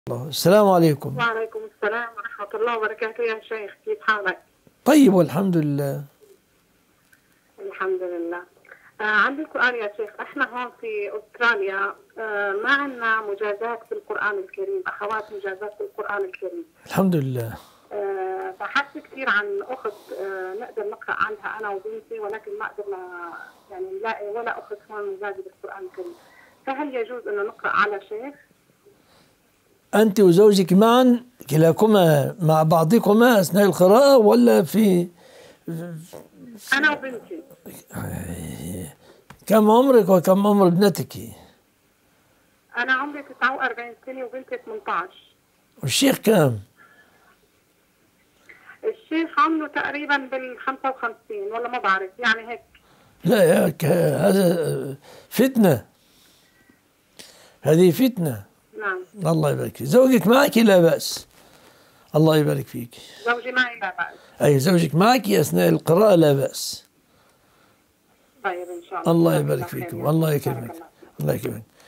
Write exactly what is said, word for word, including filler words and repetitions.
الله. السلام عليكم. وعليكم السلام ورحمة الله وبركاته يا شيخ، كيف حالك؟ طيب والحمد لله. الحمد لله. آه عندي سؤال يا شيخ، احنا هون في استراليا آه ما عندنا مجازات في القرآن الكريم، اخوات مجازات في القرآن الكريم. الحمد لله. آه بحثت كثير عن اخت آه نقدر نقرأ عنها انا وبنتي، ولكن ما قدرنا يعني نلاقي ولا اخت هون مجازة بالقرآن الكريم، فهل يجوز انه نقرأ على شيخ؟ أنت وزوجك معا كلاكما مع بعضكما أثناء القراءة ولا في؟ انا وبنتي. كم عمرك وكم عمر ابنتك؟ انا عمري تسعة وأربعين سنة وبنتي ثمانية عشر. والشيخ كم؟ الشيخ عمره تقريبا بال خمسة وخمسين ولا ما بعرف، يعني هيك. لا يا ك- هذا فتنة، هذه فتنة. نعم. الله يبارك فيك. زوجك معك لا بأس، الله يبارك فيك. زوجي معي لا بأس. أي زوجك معك أثناء القراءة لا بأس. طيب إن شاء الله. الله جزاك يبارك خير فيك يا والله شيخ. بارك يكرمك. الله فيك. الله يكرمك.